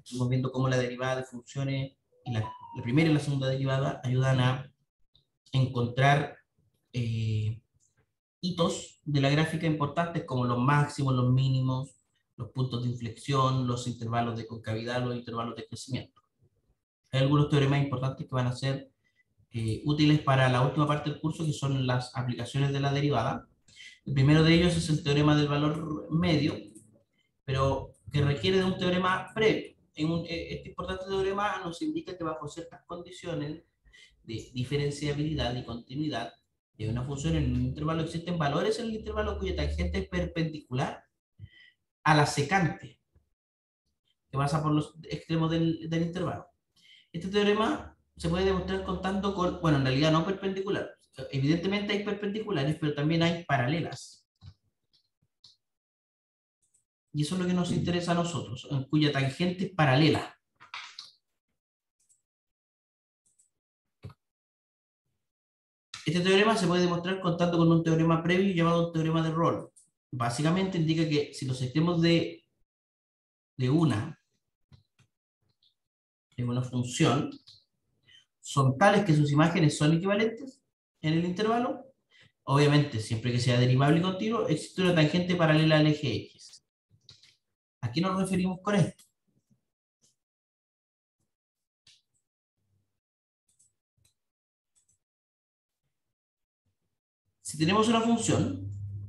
estamos viendo cómo la derivada de funciones, y la primera y la segunda derivada ayudan a encontrar hitos de la gráfica importantes como los máximos, los mínimos, los puntos de inflexión, los intervalos de concavidad, los intervalos de crecimiento. Hay algunos teoremas importantes que van a ser útiles para la última parte del curso, que son las aplicaciones de la derivada. El primero de ellos es el teorema del valor medio, pero que requiere de un teorema previo. Este importante teorema nos indica que bajo ciertas condiciones de diferenciabilidad y continuidad de una función en un intervalo existen valores en el intervalo cuya tangente es perpendicular a la secante que pasa por los extremos del intervalo. Este teorema se puede demostrar contando con, bueno, en realidad no perpendicular. Evidentemente hay perpendiculares, pero también hay paralelas. Y eso es lo que nos interesa a nosotros, en cuya tangente es paralela. Este teorema se puede demostrar contando con un teorema previo llamado teorema de Rolle. Básicamente indica que si los extremos de una función son tales que sus imágenes son equivalentes en el intervalo, obviamente, siempre que sea derivable y continuo, existe una tangente paralela al eje X. ¿A qué nos referimos con esto? Si tenemos una función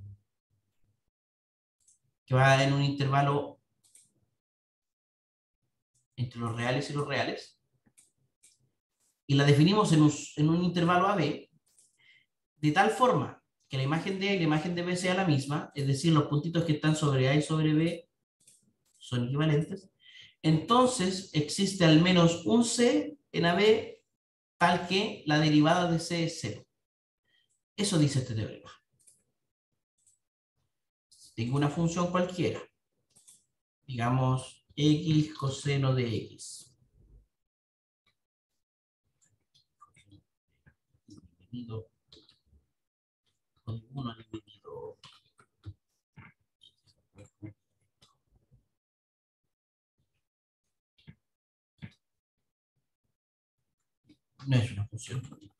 que va en un intervalo entre los reales y los reales, y la definimos en un intervalo AB, de tal forma que la imagen de A y la imagen de B sea la misma, es decir, los puntitos que están sobre A y sobre B son equivalentes, entonces existe al menos un C en AB tal que la derivada de C es 0. Eso dice este teorema. Tengo una función cualquiera, digamos x coseno de x, dividido con 1 dividido no es una función,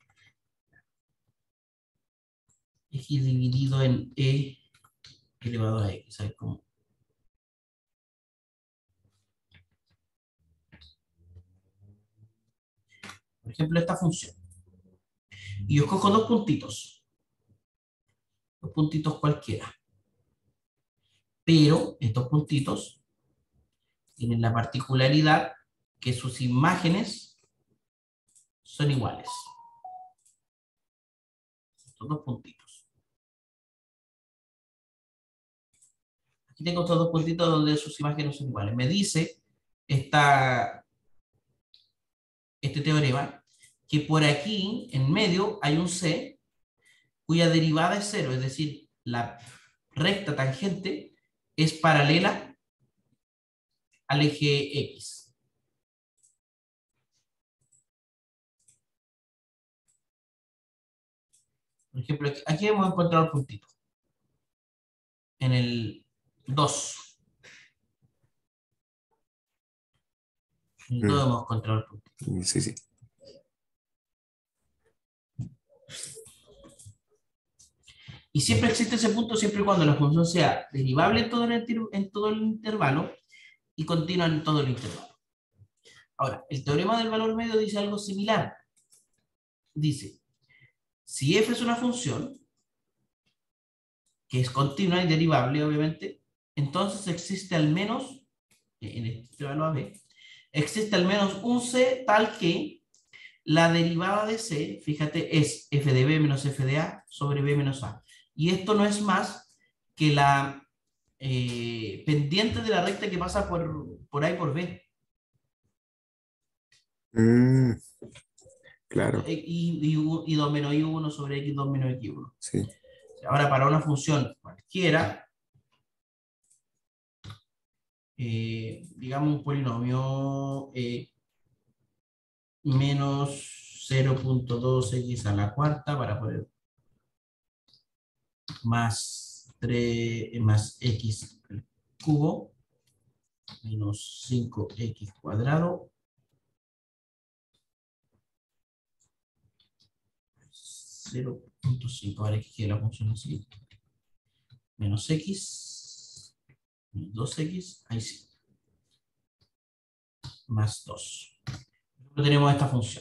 x dividido en e elevado a x, ¿sabes cómo? Por ejemplo, esta función. Y yo escojo dos puntitos cualquiera. Pero estos puntitos tienen la particularidad que sus imágenes son iguales. Estos dos puntitos. Aquí tengo estos dos puntitos donde sus imágenes son iguales. Me dice este teorema que por aquí, en medio, hay un C cuya derivada es 0, es decir, la recta tangente es paralela al eje X. Por ejemplo, aquí hemos encontrado el puntito. En el 2. En el 2 hemos encontrado el puntito. Sí, sí. Y siempre existe ese punto siempre y cuando la función sea derivable en todo el intervalo y continua en todo el intervalo. Ahora, el teorema del valor medio dice algo similar. Dice, si f es una función que es continua y derivable, obviamente, entonces existe al menos, en este intervalo AB, existe al menos un C tal que la derivada de C, fíjate, es f de b menos f de a sobre b menos a. Y esto no es más que la pendiente de la recta que pasa por A y por B. Claro. Y 2 menos i1 sobre x2 menos x1. Sí. Ahora, para una función cualquiera, digamos un polinomio menos 0.2x a la cuarta para poner más 3 más x al cubo menos 5x cuadrado 0.5. Ahora que quede la función así. Menos x, menos 2x, ahí sí. Más 2. Tenemos esta función.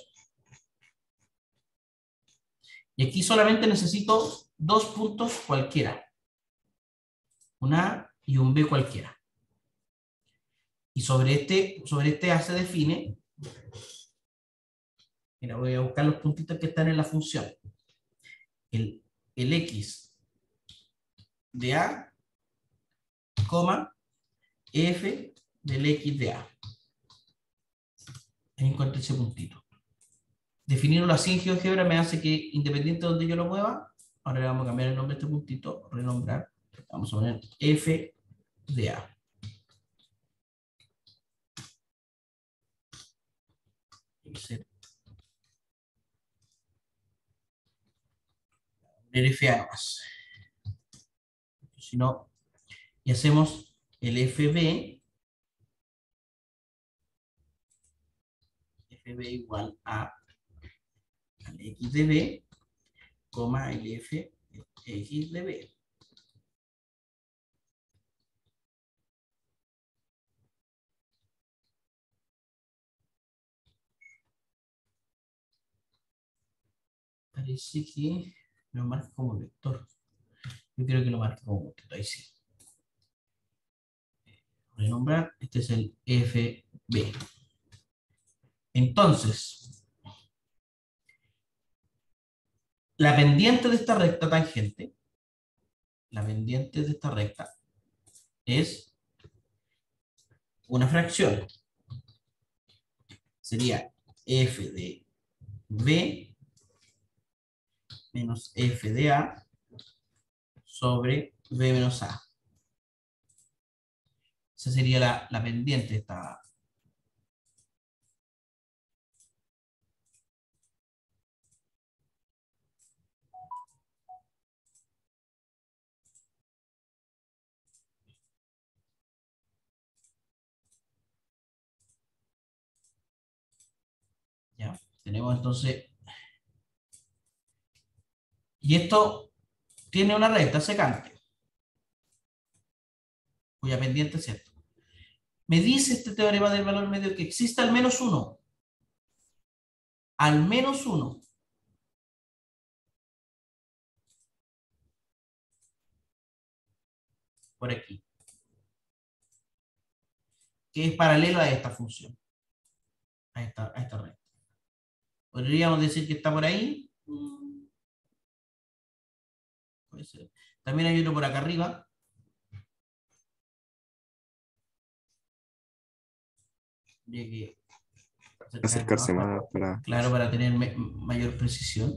Y aquí solamente necesito dos puntos cualquiera. Un A y un B cualquiera. Y sobre este A se define, mira, voy a buscar los puntitos que están en la función. El X de A, coma, F del X de A. Ahí encontré ese puntito. Definirlo así en GeoGebra me hace que, independiente de donde yo lo mueva, ahora le vamos a cambiar el nombre a este puntito, renombrar, vamos a poner F de A. El FA nomás. Si no, y hacemos el FB igual a al X de B, coma el F X de B. Parece que lo marca como vector. Yo creo que lo marca como vector, ahí sí. Voy a nombrar, este es el FB. Entonces, la pendiente de esta recta tangente, la pendiente de esta recta es una fracción. Sería F de B menos F de A sobre B menos A. Esa sería la pendiente de esta. ¿Ya? Tenemos entonces. Y esto tiene una recta secante, cuya pendiente es esto. Me dice este teorema del valor medio que existe al menos uno. Al menos uno. Por aquí. Que es paralelo a esta función. A esta recta. Podríamos decir que está por ahí. Puede ser. También hay otro por acá arriba. Habría que Acercarse más para... claro, para tener mayor precisión.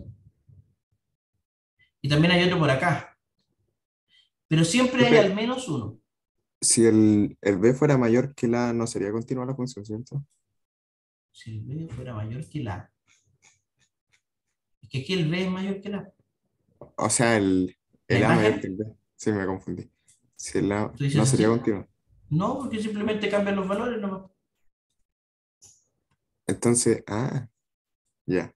Y también hay otro por acá. Pero siempre hay al Profe, menos uno. si el B fuera mayor que la A, no sería continua la función, ¿cierto? Si el B fuera mayor que la A. Es que aquí el B es mayor que la A. O sea, La el A mayor que imagen, el B. Sí, me confundí. Si el A tú no dices sería así. continua. No, porque simplemente cambian los valores nomás. Entonces, ya,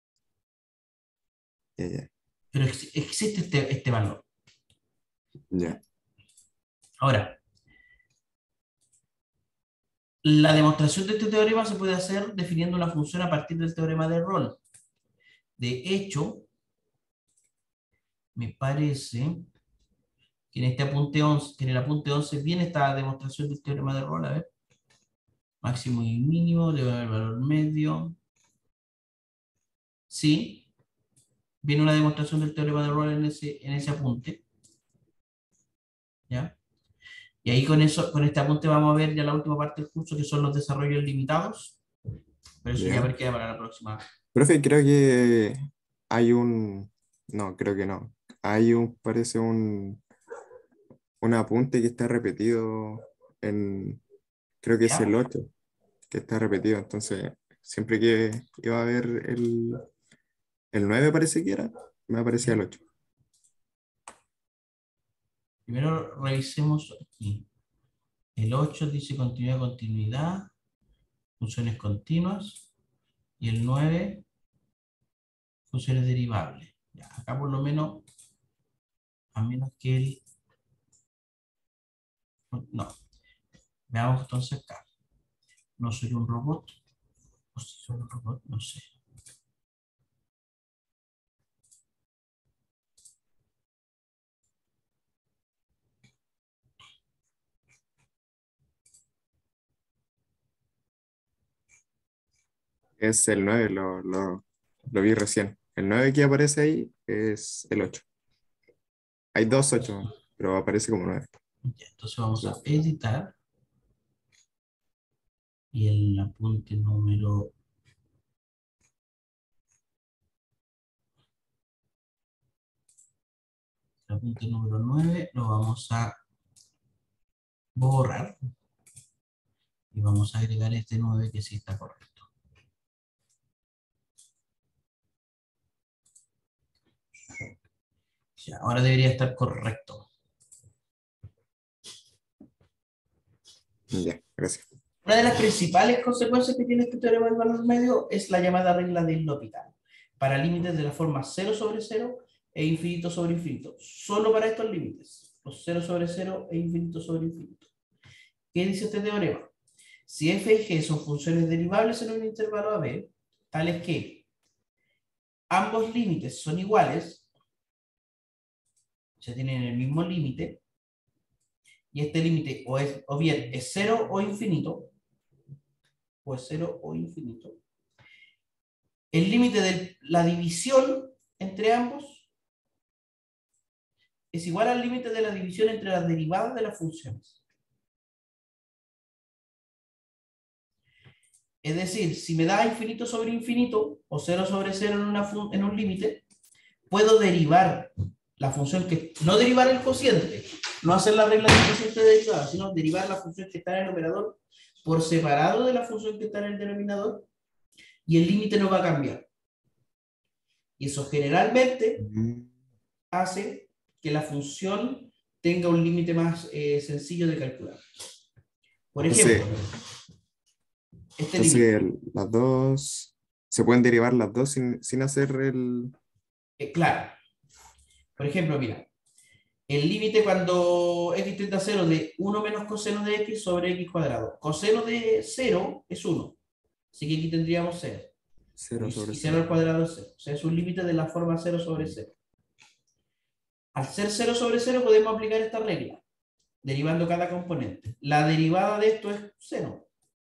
ya, Pero existe este valor. ya. Ahora, la demostración de este teorema se puede hacer definiendo una función a partir del teorema de Rolle. De hecho, me parece que en este apunte 11, que en el apunte 11 viene esta demostración del teorema de Rolle. A ver, máximo y mínimo, debe haber valor medio. Sí, viene una demostración del teorema de Rolle en ese apunte. ¿Ya? Y ahí con eso, con este apunte vamos a ver ya la última parte del curso, que son los desarrollos limitados. Pero eso ya Ya. queda para la próxima. Profe, creo que hay un... No, creo que no. Parece un apunte que está repetido en... Creo que es el ¿Ya? 8 que está repetido. Entonces, siempre que iba a ver el 9 parece que era, me aparecía el ¿Ya? 8. Primero revisemos aquí. El 8 dice continuidad, continuidad, funciones continuas. Y el 9, funciones derivables. Ya, acá por lo menos, a menos que el... No, veamos entonces acá. No soy un robot. O si soy un robot, no sé. Es el 9, lo vi recién. El 9 que aparece ahí es el 8. Hay dos 8, pero aparece como 9. Ya, entonces vamos a editar. Y el apunte número... El apunte número 9 lo vamos a borrar. Y vamos a agregar este 9 que sí está correcto. Ya, ahora debería estar correcto. Ya, gracias. Una de las principales consecuencias que tiene este teorema del valor medio es la llamada regla del L'Hopital, para límites de la forma 0 sobre 0 e infinito sobre infinito. Solo para estos límites, los 0 sobre 0 e infinito sobre infinito. ¿Qué dice este teorema? Si f y g son funciones derivables en un intervalo AB, tales que ambos límites son iguales, o sea, tienen el mismo límite, y este límite o bien es 0 o infinito, o es 0 o infinito, el límite de la división entre ambos es igual al límite de la división entre las derivadas de las funciones. Es decir, si me da infinito sobre infinito o 0 sobre 0 en un límite, puedo derivar la función que, no derivar el cociente, no hacer la regla del cociente derivada, sino derivar la función que está en el numerador por separado de la función que está en el denominador, y el límite no va a cambiar. Y eso generalmente Mm. hace que la función tenga un límite más sencillo de calcular. Por ejemplo, Entonces, este límite. entonces las dos, se pueden derivar las dos sin hacer el... Claro, por ejemplo, mira, el límite cuando x tiende a 0 de 1 menos coseno de x sobre x cuadrado. Coseno de 0 es 1, así que aquí tendríamos 0. 0 sobre Y 0 0. al cuadrado es 0. O sea, es un límite de la forma 0 sobre 0. Al ser 0 sobre 0 podemos aplicar esta regla, derivando cada componente. La derivada de esto es 0.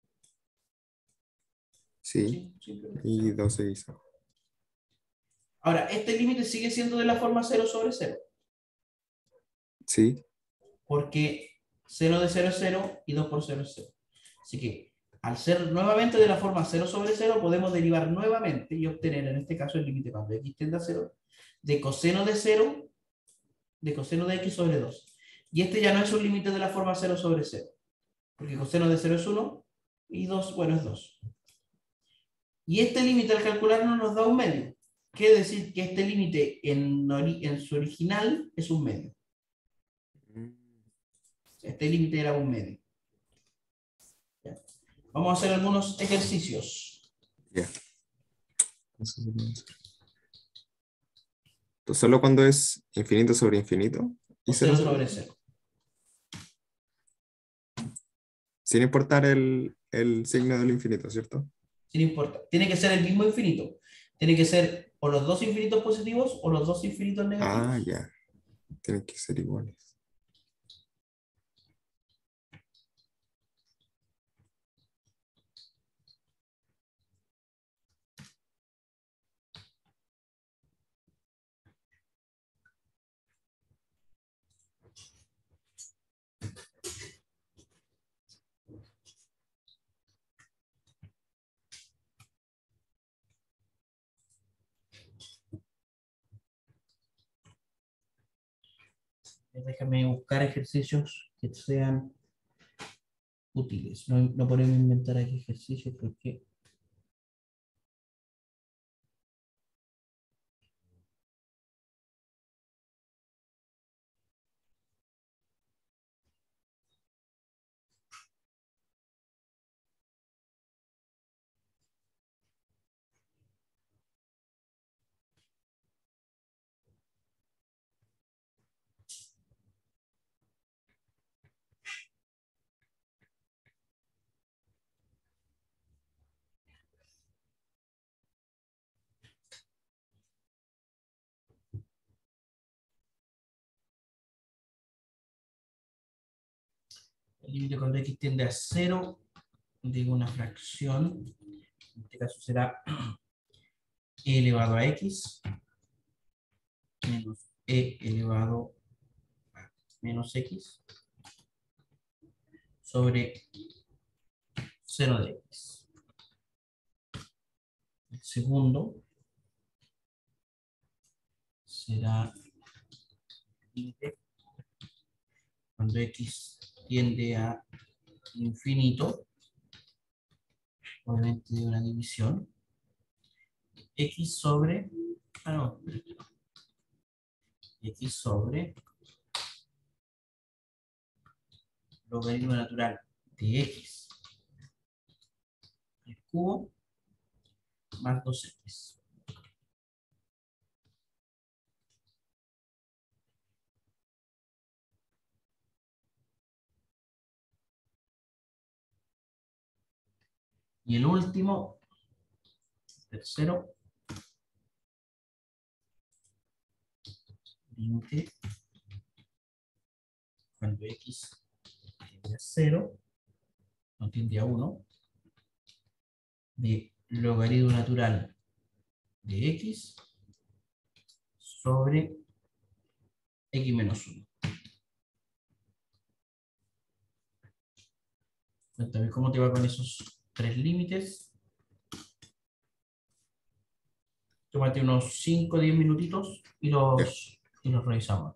Sí, Simplemente y 0. 12 quizá. Ahora, este límite sigue siendo de la forma 0 sobre 0, Sí, porque 0 de 0 es 0 y 2 por 0 es 0. Así que, al ser nuevamente de la forma 0 sobre 0, podemos derivar nuevamente y obtener, en este caso, el límite cuando x tiende a 0, de coseno de 0, de coseno de x sobre 2. Y este ya no es un límite de la forma 0 sobre 0, porque coseno de 0 es 1 y 2, bueno, es 2. Y este límite al calcularlo nos da un medio. Quiere decir que este límite en su original es un medio. Este límite era un medio. ¿Ya? Vamos a hacer algunos ejercicios. ya. Entonces solo cuando es infinito sobre infinito O y 0 0 sobre sobre 0. 0. Sin importar el signo del infinito, ¿cierto? Sin importar. Tiene que ser el mismo infinito. Tiene que ser o los dos infinitos positivos o los dos infinitos Ah, negativos. ya. Tienen que ser iguales. Déjame buscar ejercicios que sean útiles. No, no podemos inventar aquí ejercicios porque... El límite cuando x tiende a 0 de una fracción, en este caso será e elevado a x menos e elevado a menos x sobre 0 de x. El segundo será límite cuando x tiende a infinito, obviamente de una división, x sobre, x sobre logaritmo natural de x al cubo más 2x. Y el último, tercero, límite cuando x tiende a 0, no tiende a 1, de logaritmo natural de x sobre x menos 1. Cuéntame cómo te va con esos tres límites. Tómate unos 5 o 10 minutitos y Ya. los revisamos.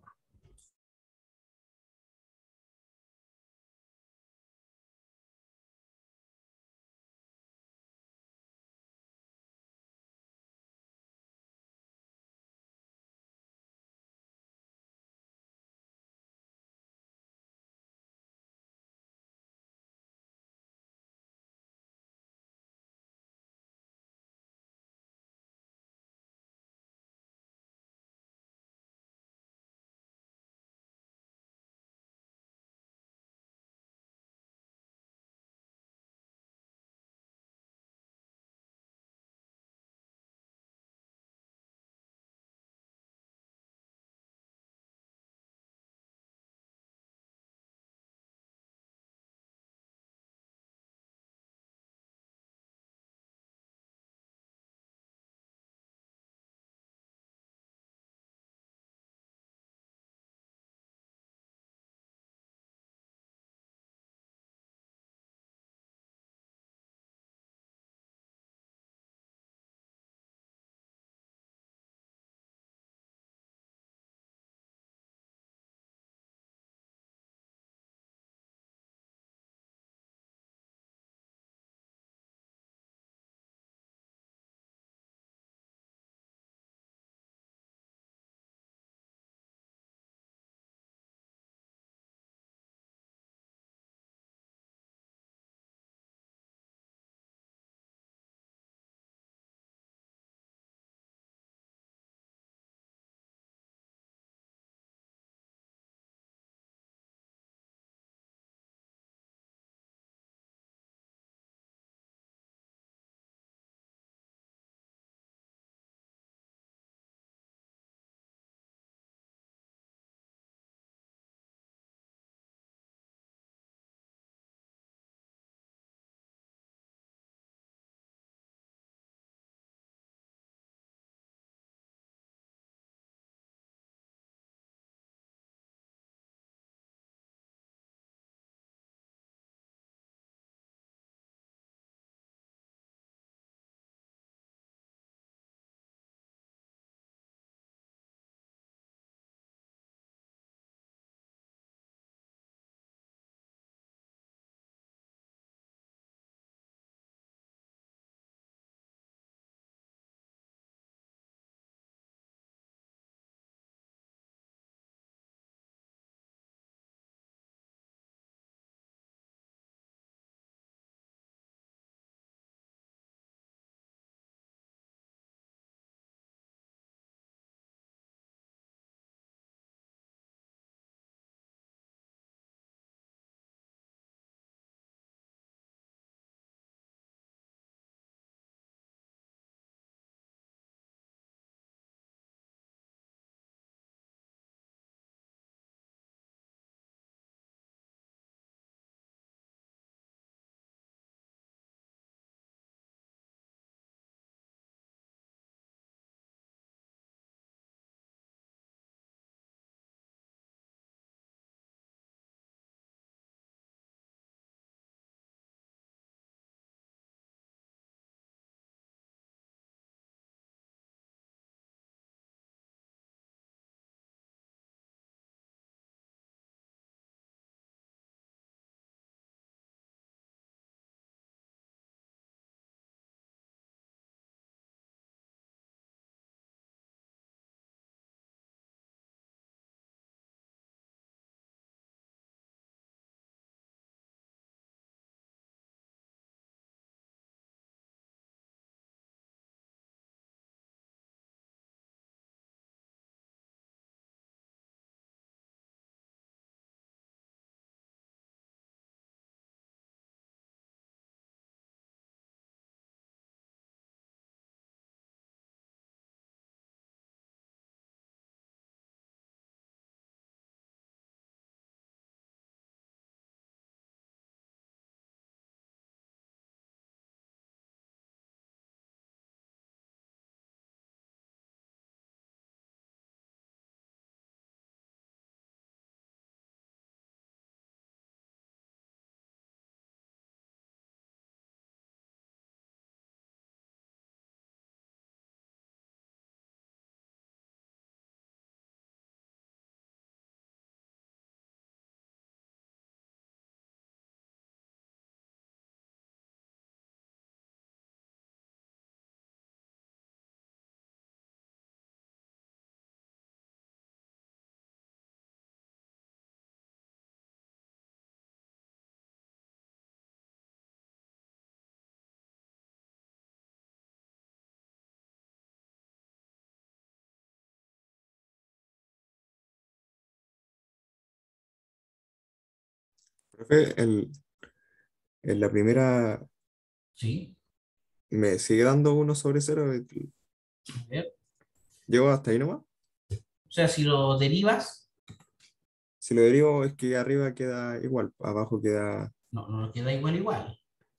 Profe, en la primera ¿Sí? me sigue dando 1/0. A ver. ¿Llego hasta ahí nomás? O sea, si lo derivas, Si lo derivo es que arriba queda igual, abajo queda, no, no nos queda igual igual.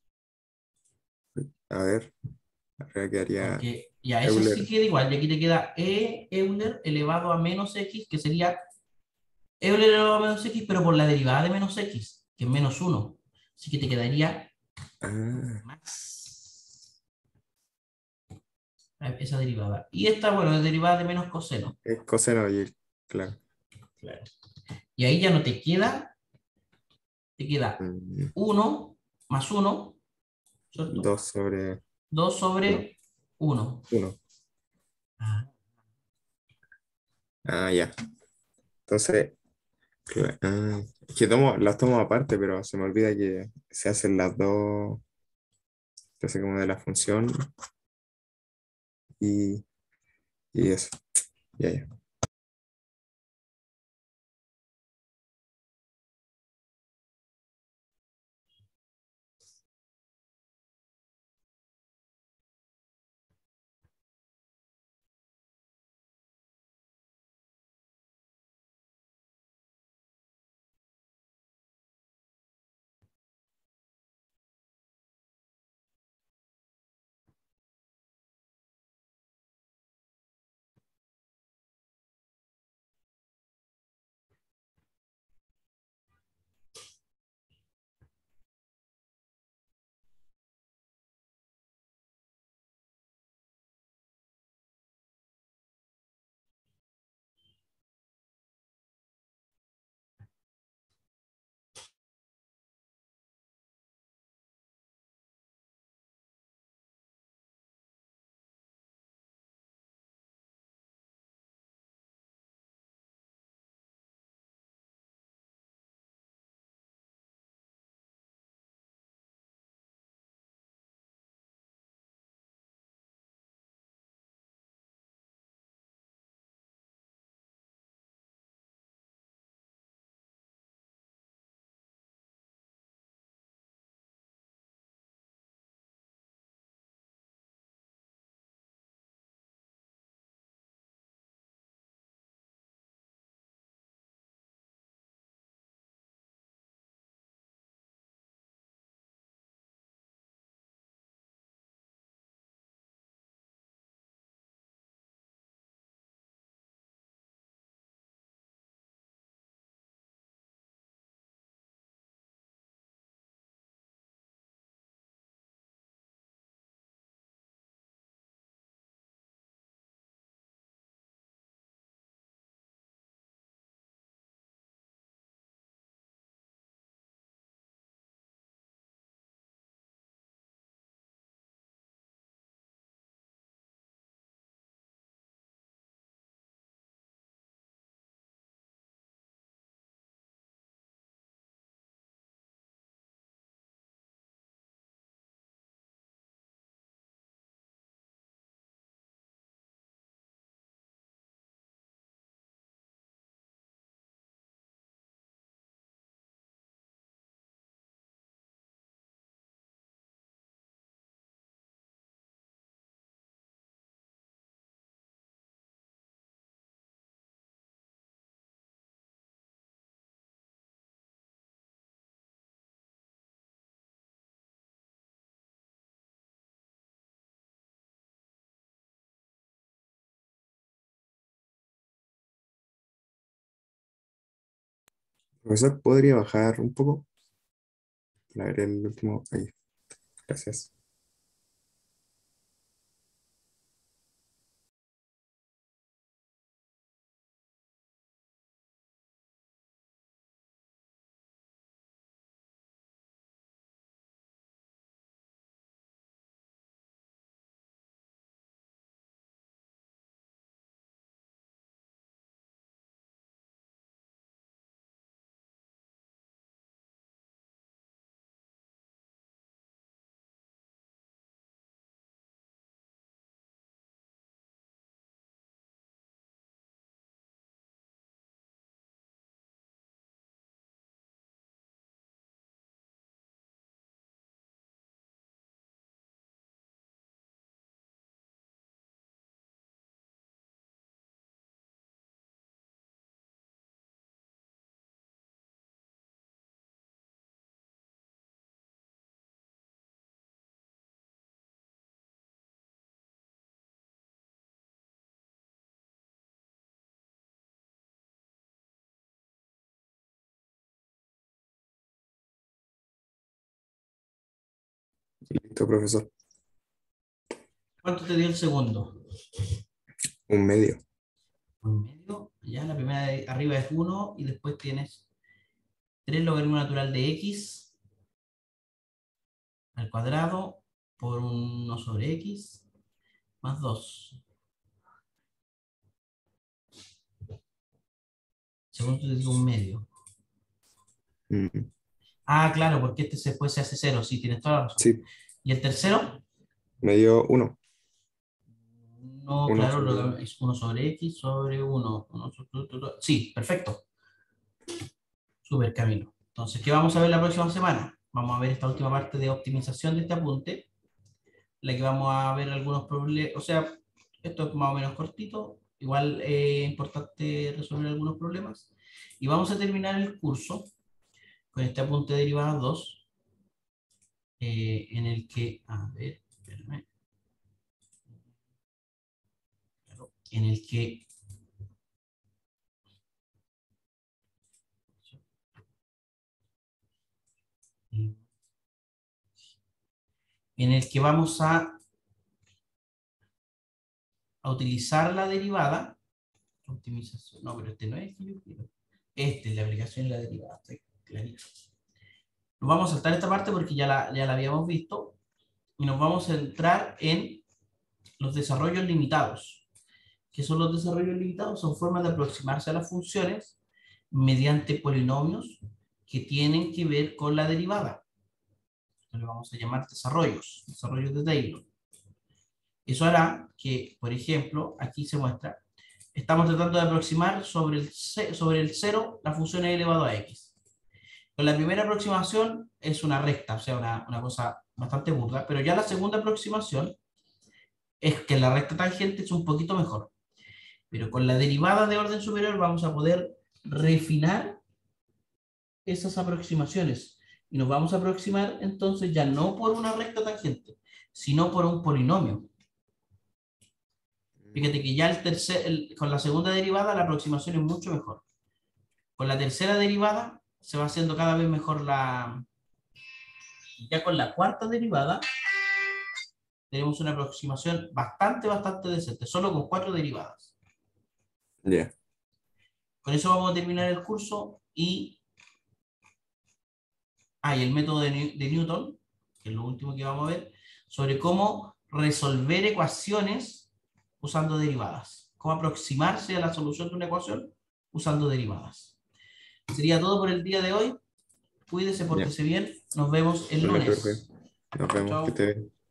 a ver, arriba quedaría Porque ya eso sí Euler. queda igual. Y aquí te queda e Euler elevado a menos x, que sería Euler elevado a menos x, pero por la derivada de menos x, que es menos uno. Así que te quedaría Ah, más esa derivada. Y esta, bueno, es derivada de menos coseno. es coseno y claro. Claro. Y ahí ya no te queda Mm, uno más uno, ¿cierto? 2 2/1. sobre uno. 1. Ah, Ah, ya. Entonces, es que las tomo aparte, pero se me olvida que se hacen las dos, entonces como de la función y, y eso. Ya, ya. Profesor, ¿podría bajar un poco? A ver el último. Ahí, gracias. Listo, profesor. ¿Cuánto te dio el segundo? Un medio. Un medio. Ya, la primera de arriba es 1 y después tienes 3 logaritmo natural de x al cuadrado por 1 sobre x más 2. Segundo te digo un medio. Mm, Ah, claro, porque este después se hace 0. Sí, tienes toda la razón. sí, ¿Y el tercero? me dio 1. No, 1 claro, sobre 1. es 1 sobre x sobre 1. Sí, perfecto. Súper, Camilo. Entonces, ¿qué vamos a ver la próxima semana? Vamos a ver esta última parte de optimización de este apunte, la que vamos a ver algunos problemas, o sea, esto es más o menos cortito, igual es importante resolver algunos problemas. Y vamos a terminar el curso con este apunte de derivadas 2, en el que, a ver, espérame, claro, en el que vamos a utilizar la derivada, optimización, no, pero este no es, este es la aplicación de la derivada, estoy clarito. Nos vamos a saltar esta parte porque ya la habíamos visto y nos vamos a centrar en los desarrollos limitados. ¿Qué son los desarrollos limitados? Son formas de aproximarse a las funciones mediante polinomios que tienen que ver con la derivada. Esto le vamos a llamar desarrollos de Taylor. Eso hará que, por ejemplo, aquí se muestra, estamos tratando de aproximar sobre el 0 la función e elevado a x. Con la primera aproximación es una recta, o sea, una cosa bastante burda, pero ya la segunda aproximación es que la recta tangente es un poquito mejor. Pero con la derivada de orden superior vamos a poder refinar esas aproximaciones. Y nos vamos a aproximar entonces ya no por una recta tangente, sino por un polinomio. Fíjate que ya con la segunda derivada la aproximación es mucho mejor. Con la tercera derivada se va haciendo cada vez mejor Ya con la cuarta derivada tenemos una aproximación bastante decente, solo con 4 derivadas. Ya. Con eso vamos a terminar el curso y el método de Newton, que es lo último que vamos a ver, sobre cómo resolver ecuaciones usando derivadas. Cómo aproximarse a la solución de una ecuación usando derivadas. Sería todo por el día de hoy. Cuídese, Ya. pórtese bien. Nos vemos el Vale, profe. lunes. Nos Chao, vemos. Que chao. te